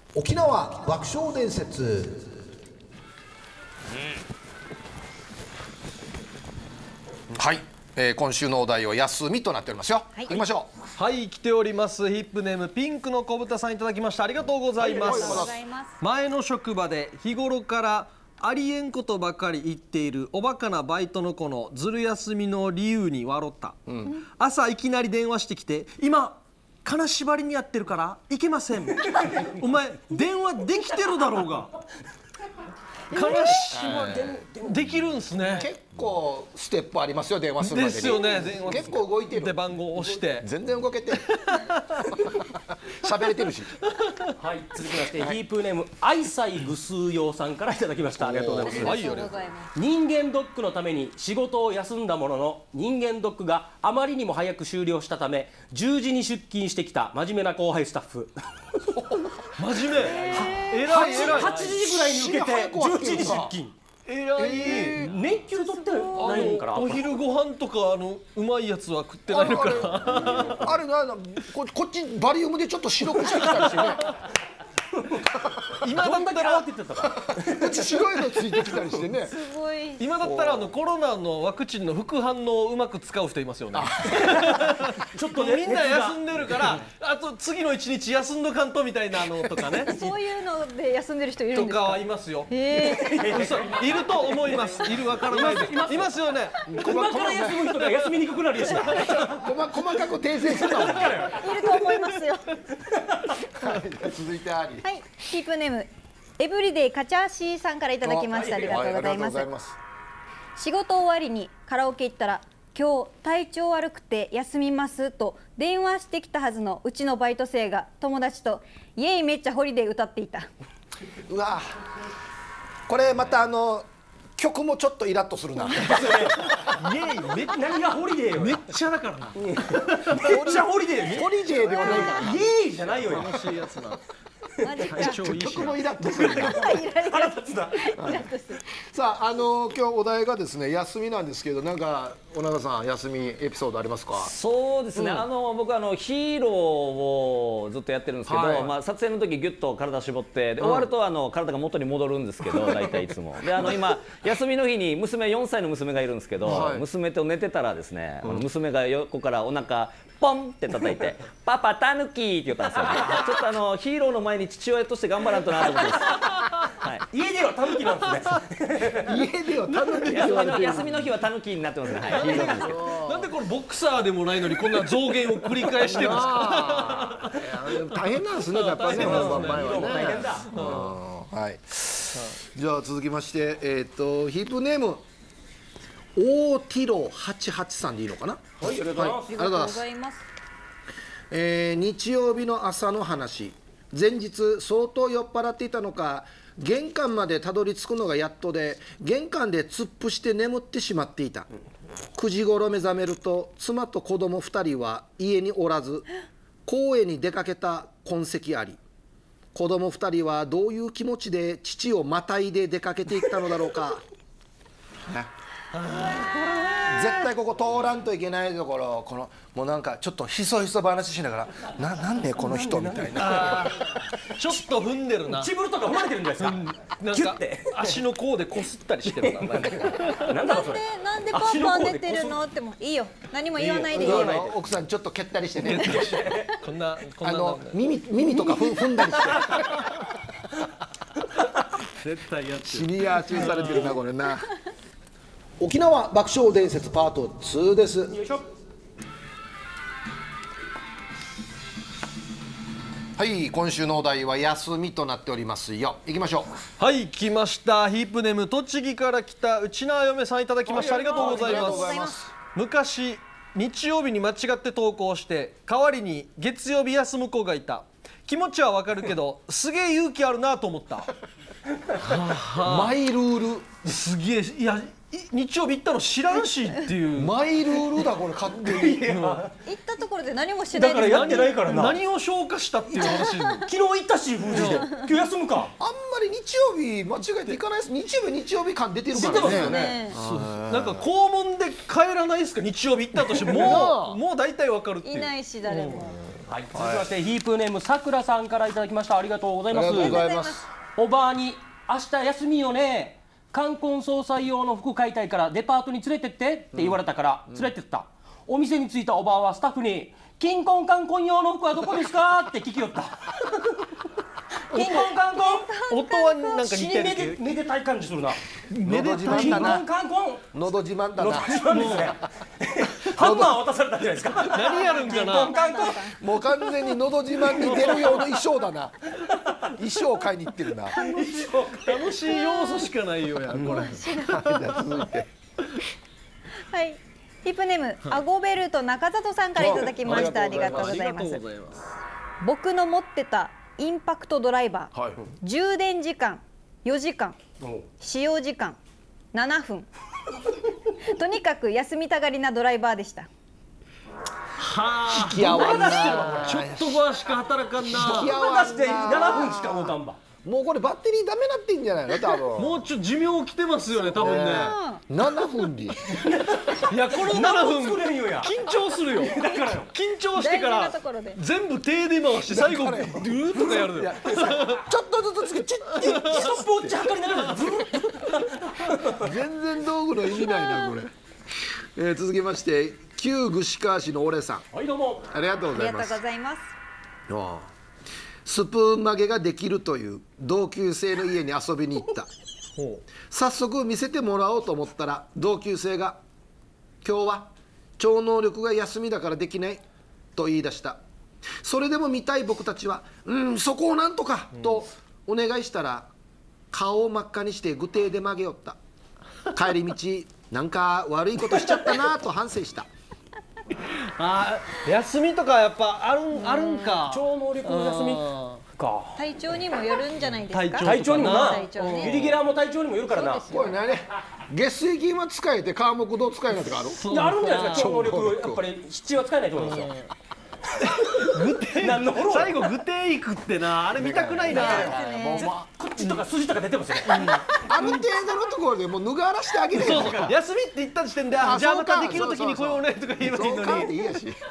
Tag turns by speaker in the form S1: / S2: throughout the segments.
S1: 沖縄爆笑伝説。
S2: はい、今週のお題は休みとなっておりますよ。行きましょ
S3: う。はい、来ております。ヒップネームピンクの小豚さんいただきました。ありがとうございます。前の職場で日頃からありえんことばかり言っているおバカなバイトの子のずる休みの理由に笑った、朝いきなり電話してきて、今金縛りにやってるから行けませんお前電話できてるだろうが。金縛りできるんすね。
S2: 結構ステップありますよ、電話するまでに。
S3: ですよね。
S2: 結構動いてる。
S3: で番号を押して
S2: 全然動けてる。喋れてるし。
S4: はい、続きまして、ヒープネーム愛妻ぐすうようさんからいただきました。ありがとうございます。人間ドックのために仕事を休んだものの、人間ドックがあまりにも早く終了したため10時に出勤してきた真面目な後輩スタッフ。
S3: 真面目。えらい。
S4: 8時ぐらいに受けて10時に出勤。
S3: えらい。
S4: 年給取ってないから。
S3: お昼ご飯とかうまいやつは食ってないのかな。
S2: あれこっちバリウムでちょっと白くしてきたりしてね。
S3: 今だったら
S2: 白いのついてきたりしてね。
S3: 今だったらコロナのワクチンの副反応をうまく使う人いますよね。ちょっとね、みんな休んでるからあと次の1日休んどかんとみたいなのとかね。
S5: そういうので休んでる人いるんですか。
S3: とかはいますよ。いると思います。いるわからないです。いますよね。
S4: 今から休む人が休みにくくなるやつ。
S2: 細かく訂正するの。
S5: いると思いますよ。
S2: 続いてあり。
S5: はい、キープネームエブリデイカチャーシーさんからいただきました。ありがとうございます。仕事終わりにカラオケ行ったら、今日体調悪くて休みますと電話してきたはずのうちのバイト生が友達とイエイめっちゃホリデー歌っていた。
S2: うわ、これまた曲もちょっとイラッとするな。イエ
S4: イ何がホリデーよ。
S3: めっちゃだからな。
S4: めっちゃホリデー。
S2: ホリデーではないから。
S4: イエイじゃないよ。
S3: 楽しいやつな。
S2: 曲もイラッとするな。さあ、今日お題がですね、休みなんですけど、なんか尾長さん休みエピソードありますか。
S6: そうですね、僕ヒーローをずっとやってるんですけど、まあ撮影の時ギュッと体絞ってで終わると体が元に戻るんですけど、大体いつもで今休みの日に4歳の娘がいるんですけど、娘と寝てたらですね、娘が横からお腹ポンって叩いて「パパタヌキ」って言ったんですよ。ちょっとヒーローの前に父親として頑張らんとなと思ってます。
S4: 家ではタヌキなんですね。
S2: 家ではタヌキ。
S6: 休みの日はタヌキになってますね。はい、ヒーローなんですけど。
S3: なんでこれボクサーでもないのにこんな増減を繰り返してるんですか。
S2: 大変なんですね、やっぱりね、本番前はね。
S4: 大変だ。
S2: はい。じゃあ続きまして、ヒープネーム大ティロ883でいいのかな。
S4: はい、ありがとうございます。
S5: ありがとうございます。
S2: 日曜日の朝の話。前日相当酔っ払っていたのか、玄関までたどり着くのがやっとで、玄関で突っ伏して眠ってしまっていた。9時頃目覚めると、妻と子供2人は家におらず、公園に出かけた痕跡あり。子供2人はどういう気持ちで父をまたいで出かけていったのだろうか。絶対ここ通らんといけないところ、もうなんかちょっとひそひそ話しながら、なんでこの人みたいな。
S3: ちょっと踏んでるな。
S4: チブルとか踏まれてるんじゃないですか。
S3: なんか足の甲でこすったりしてるな。
S5: なんでパンパン出てるのってもいいよ。何も言わないでいいよ。
S2: 奥さんちょっと蹴ったりしてね。
S3: こんな
S2: 耳とか踏んだりして。
S3: 絶対やってる。
S2: シニア注意されてるなこれな。沖縄爆笑伝説パート2です。よいしょ。はい、今週のお題は休みとなっておりますよ。行きましょ
S3: う。はい、来ました。ヒープネーム栃木から来たうちな嫁さんいただきました。ありがとうございます。昔日曜日に間違って投稿して代わりに月曜日休む子がいた。気持ちはわかるけどすげえ勇気あるなと思った。
S2: マイルール
S3: すげえ。いや日曜日行ったの知らんしっていう。
S2: マイルールだこれ勝手に。
S5: 行ったところで何もしてない。
S4: だからやってないからな。
S3: 何を消化したっていう話。
S4: 昨日行ったし、風で。今日休むか。
S2: あんまり日曜日間違えて行かないです。日曜日感出てるからね。
S3: なんか校門で帰らないですか。日曜日行ったとしてもう大体わかるっていう。
S5: いないし誰も。
S4: はい、続きましてヒープーネームさくらさんからいただきました。ありがとうございます。
S1: ありがとうございます。
S4: おばあに明日休みよね、冠婚葬祭用の服買いたいからデパートに連れてってって言われたから連れてった、お店に着いたおばあはスタッフに金婚冠婚用の服はどこですかって聞きよった。金婚冠婚
S3: 音はなんか似てるけど
S4: めでたい感じするな。
S1: のど自慢
S4: 金婚
S1: だな。
S4: 冠婚
S1: のど自慢だな。
S4: 自慢ですね。ハンマー渡されたんじゃないですか。
S3: 何やるんかな。
S4: 金婚冠婚
S1: もう完全にのど自慢に出るような衣装だな。衣装買いに行ってるな。
S3: 楽しい要素しかないよやこれ。
S1: じゃあ続いて。
S5: はい。ヒップネームアゴベルト中里さんからいただきました。ありがとうございます。僕の持ってたインパクトドライバー、充電時間4時間、使用時間7分。とにかく休みたがりなドライバーでした。
S3: はあ。
S1: 引き合わんな。
S3: ちょっと詳しく働かんな。
S4: 出して7分しか動かんば。
S1: もうこれバッテリーダメなってんじゃないの多分。
S3: もうちょっと寿命来てますよね多分ね。
S1: 7分に。
S3: いやこの7分
S4: 作れんよや。
S3: 緊張するよ。
S4: だからよ。
S3: 緊張してから
S5: 大事なところで
S3: 全部手で回して最後ドゥーとかやるのよ。
S1: ちょっとずつつけチッチッ
S4: ストップウォッチ測りながらずっ
S1: 全然道具の意味ないなこれ。続きまして旧串川市のオレさん。
S4: はいどうも。
S1: ありがとうございます
S5: ありがとうご。ざいます。
S1: スプーン曲げができるという同級生の家に遊びに行った。早速見せてもらおうと思ったら同級生が「今日は超能力が休みだからできない」と言い出した。それでも見たい僕たちは「そこをなんとか」とお願いしたら顔を真っ赤にして具体で曲げよった。帰り道なんか悪いことしちゃったなと反省した。
S3: あー休みとかやっぱあるんか。
S4: 超能力の休みか。
S5: 体調にもよるんじゃないですか。
S4: 体調にもな。
S5: 体調ね
S4: ユリゲラーも体調にもよるからな。
S1: これ何月水金は使えて科目どう使えないとかある？
S4: いやあるんじゃないですか。超能力やっぱり七は使えないと思うんですよ。何のフォロー
S3: 最後具体いくってなあれ見たくないな。
S4: こっちとか筋とか出てますよね。
S1: ある程度のところでもう脱がらしてあげれよ。
S3: 休みって言った時点でじゃあまたできる時に来ようねとか言えばいいの
S1: そうかって
S3: に。
S1: いいやし。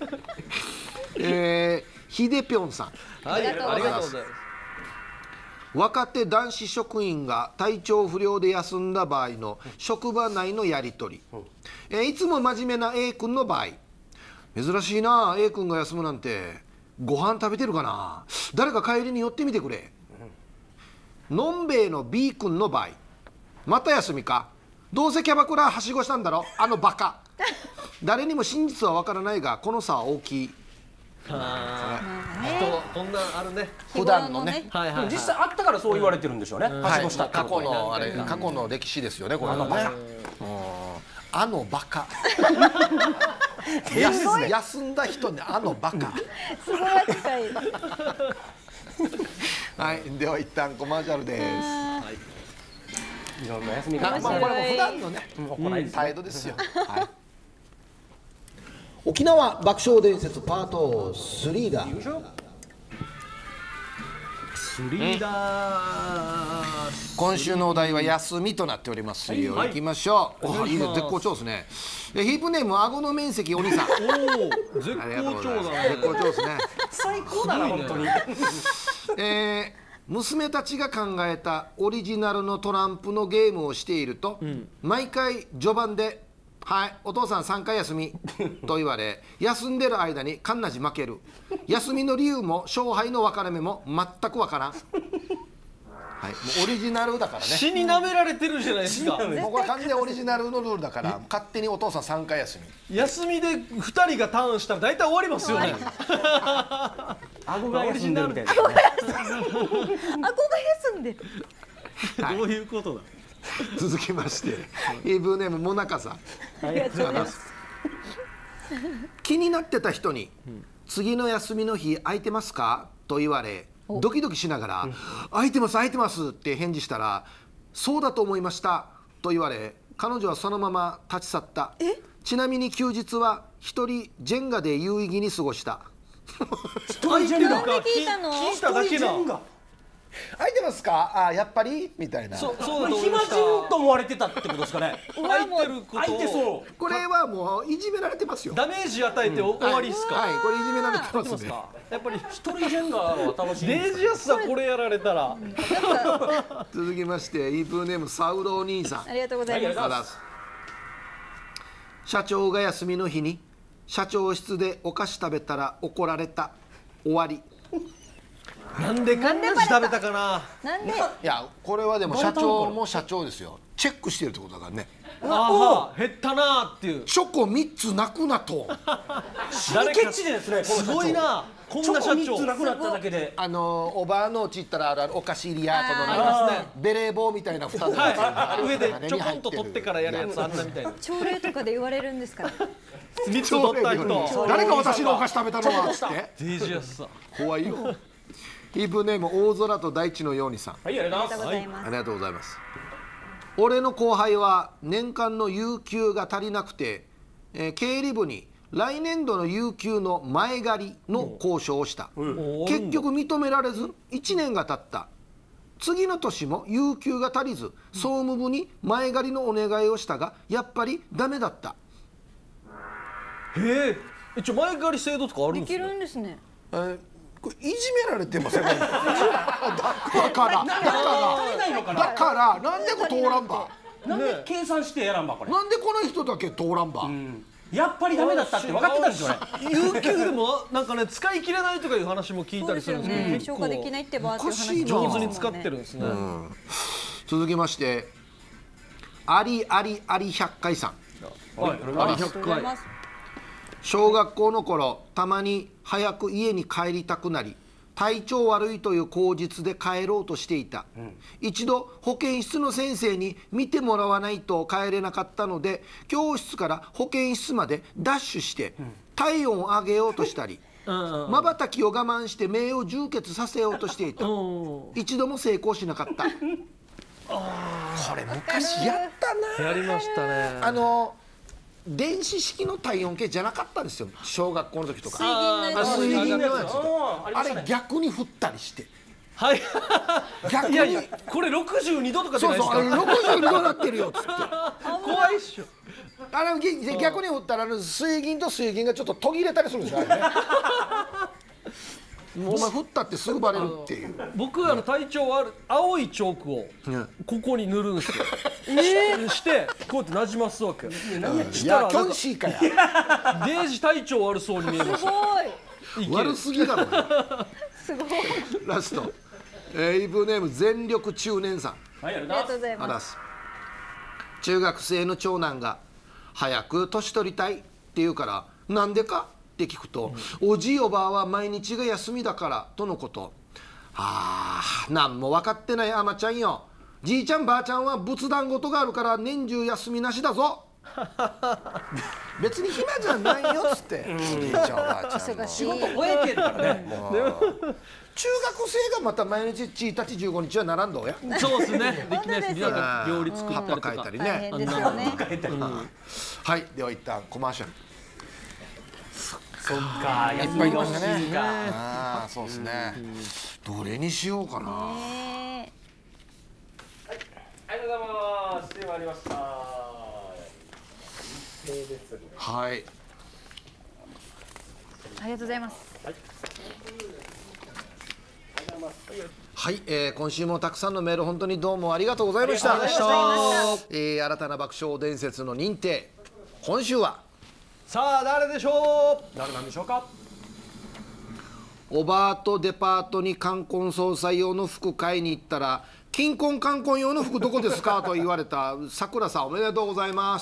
S1: ひでぴょんさん。
S3: はい、ありがとうございます。
S1: 若手男子職員が体調不良で休んだ場合の職場内のやり取り、いつも真面目な A 君の場合、珍しいな A 君が休むなんて、ご飯食べてるかな、誰か帰りに寄ってみてくれ。のんべえの B 君の場合、また休みか、どうせキャバクラはしごしたんだろあのバカ。誰にも真実は分からないがこの差は大きい。
S3: こんなあるね。
S1: 普段のね。
S3: はいはい。
S4: 実際あったからそう言われてるんでしょうね。はしごしたって
S1: 過
S4: ことは
S1: 去のあれ過去の歴史ですよねこれはね。あのバカ。休んだ人にあのバカ。
S5: すごい扱い。
S1: はい、では一旦コマーシャルです。
S4: いろんな休み方。
S1: まあこれも普段のね
S4: 行いですね。
S1: 態度ですよ。はい。沖縄爆笑伝説パート3だ。
S3: 3だ。
S1: 今週のお題は休みとなっておりますよ。行きましょう。いいね、絶好調ですね。ヒープネーム顎の面積お兄さん。
S3: おお、絶好調だね。
S1: 絶好調ですね。
S4: 最高だな本当に。
S1: 娘たちが考えたオリジナルのトランプのゲームをしていると、毎回序盤で「はいお父さん3回休み」と言われ、休んでる間にカンナジ負ける。休みの理由も勝敗の分かれ目も全く分からん。はい、もうオリジナルだからね。
S3: 死に舐められてるじゃないですか。
S1: もうこれ完全にオリジナルのルールだから勝手にお父さん3回休み。
S3: 休みで2人がターンしたら大体終わりますよね。
S4: 顎が休んでるみたいな。
S5: 顎が休んでる。
S3: どういうことだ。
S1: 続きましてイブネームモナカさん。
S5: ありがとうございます。
S1: 気になってた人に「次の休みの日空いてますか?」と言われドキドキしながら「空いてます空いてます」って返事したら「そうだと思いました」と言われ彼女はそのまま立ち去った。ちなみに休日は一人ジェンガで有意義に過ごした。
S3: 空いてるか
S5: 聞いたの
S3: 聞いただけだ。
S2: 空いてますか、あやっぱりみたいな。
S3: そうだと思いま
S4: 暇
S3: した。
S4: 人と思われてたってことですかね。
S3: 空いてること
S4: 空いて
S3: を
S4: そう。
S2: これはもういじめられてますよ。
S3: ダメージ与えて終わりっすか。
S2: はい、これいじめられてますね。
S3: やっぱり
S4: 一人ジェンガーは楽しいんですか。
S3: デージ安さこれやられたら。
S1: 続きましてイープーネームサウロお兄さん。
S5: ありがとうございます。
S1: あらす社長が休みの日に社長室でお菓子食べたら怒られた。終わり。
S3: なんでこんなし食べたかな。
S5: なんで
S2: いやこれはでも社長も社長ですよ。チェックしてるってことだからね。
S3: ああ減ったなーっていう。
S2: チョコ3つなくなと。
S4: 誰ケチですね。
S3: すごいな。こんな社
S4: チョコ3つな
S3: 長。
S4: くなっただけで。
S2: おばあのうち行ったらお菓子入りやこの
S3: ありますね。
S2: ベレー帽みたいな蓋のやつ
S3: はい。上でちょこんと取ってからやるやつあんなみたいな。
S5: 朝礼とかで言われるんですかね。
S3: 3つ取った人。
S2: 誰か私のお菓子食べたのはっつって
S3: デージ安さ。
S1: 怖いよ。イープーネーム大空と大地のようにさん。
S4: はい、ありがとうございます。
S5: ありがとうございます。
S1: ありがとうございます。俺の後輩は年間の有給が足りなくて、経理部に来年度の有給の前借りの交渉をした。結局認められず1年が経った。次の年も有給が足りず総務部に前借りのお願いをしたがやっぱりダメだった。
S3: へえ。前借り制度とかあるん
S5: でき
S3: ですか。
S5: るんですね。
S2: これいじめられてませんか。だからなんでこれ通らんば。
S4: なんで計算してやらんばこれ。
S2: なんでこの人だけ通らんば。
S4: やっぱりダメだったって分かってたんですよね。
S3: 有給でもなんかね使い切れないとかいう話も聞いたりするんですけど、結
S5: 消化できないってばっていう話
S3: 構
S5: も
S3: 上手に使ってるんですね。
S1: 続きましてあり100回さん。
S3: はい。あり100回。
S1: 小学校の頃たまに早く家に帰りたくなり体調悪いという口実で帰ろうとしていた、一度保健室の先生に見てもらわないと帰れなかったので教室から保健室までダッシュして体温を上げようとしたりまばたきを我慢して目を充血させようとしていた。一度も成功しなかった。
S2: これ昔やったな。
S3: やりましたね。
S2: 電子式の体温計じゃなかったんですよ。小学校の時とか。
S5: 水銀のやつ。
S2: 水銀のやつ。あれ逆に振ったりして。
S3: はい。
S2: 逆に。
S3: いやいやこれ62度とかじゃ
S2: そう
S3: ないですか。
S2: そう、62度になってるよっつって。
S3: 怖いっしょ。
S2: 逆に振ったら水銀と水銀がちょっと途切れたりするんですよね。お前振ったってすぐバレるっていう。
S3: 僕体調悪い青いチョークをここに塗るんですよ。してこうやってなじますわけ。
S2: いやキョンシーかや。
S3: デージ体調悪そうに見えまし
S5: す
S3: た。
S5: ごい。
S1: 悪すぎだろ。
S5: すごい。
S1: ラスト、イープーネーム全力中年さん。
S4: はい、あり
S5: ありがとうござい
S1: あ
S5: ます。
S1: らす中学生の長男が早く年取りたいって言うからなんでかって聞くと、おじいおばあは毎日が休みだからとのこと。なんも分かってないあまちゃんよ。じいちゃんばあちゃんは仏壇事があるから年中休みなしだぞ。別に暇じゃないよっつって。じいちゃんばあちゃんの
S5: 忙しい。
S4: 終えてるからね。
S2: 中学生がまた毎日1日15日は並んどうや。
S3: そうですね。できないです。皆さん料理作
S1: 葉っ
S3: ったりとか。
S1: ぱ描いたり
S5: 大
S1: ね。
S5: 変ですよね。
S1: はい、では一旦コマーシャル。
S4: そっか、
S2: いっぱいいましたね。
S1: ああ、そうですね。どれにしようかな。
S5: ね
S4: ありがとうございます。ではありました。
S1: はい。
S5: ありがとうございます。
S1: はい、今週もたくさんのメール本当にどうもありがとうございました。
S5: ありがとうございました。
S1: 新たな爆笑伝説の認定。今週は
S3: さあ誰でしょう。
S4: 誰なんでしょうか。
S1: おばあとデパートに冠婚葬祭用の服買いに行ったら金婚冠婚用の服どこですかと言われたさくらさん、おめでとうございます。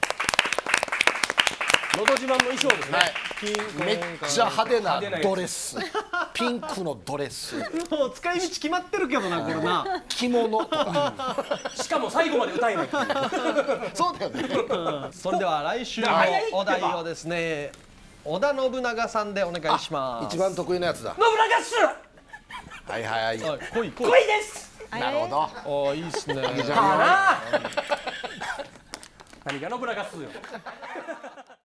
S4: のど自慢の衣装ですね。
S2: めっちゃ派手なドレス。ピンクのドレス。
S3: もう使い道決まってるけどなこれな。
S2: 着物とか。
S4: しかも最後まで歌えない。
S2: そうだよね。
S3: それでは来週のお題をですね、織田信長さんでお願いします。
S1: 一番得意なやつだ。
S4: 信長っす。
S1: はいはいはい。
S3: はい、来い来い。
S4: 恋です。
S1: なるほど。
S3: ああいいですね。
S4: 何が信長っすよ。